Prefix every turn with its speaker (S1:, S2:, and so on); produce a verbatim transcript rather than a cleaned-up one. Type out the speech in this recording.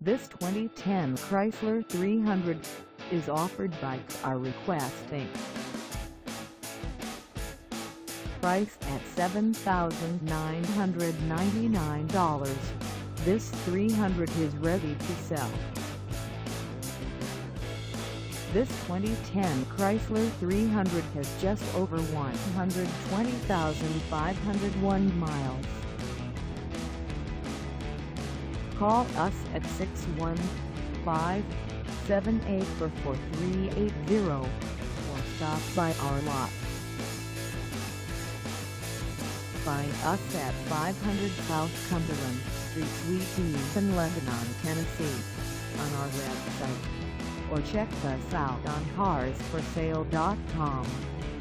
S1: This twenty ten Chrysler three hundred is offered by Car Request Incorporated. Priced at seven thousand nine hundred ninety-nine dollars, this three hundred is ready to sell. This twenty ten Chrysler three hundred has just over one hundred twenty thousand five hundred one miles. Call us at six one five, seven eight four, four three eight zero or stop by our lot. Find us at five hundred South Cumberland Street, Suite E in Lebanon, Tennessee, on our website, or check us out on cars for sale dot com.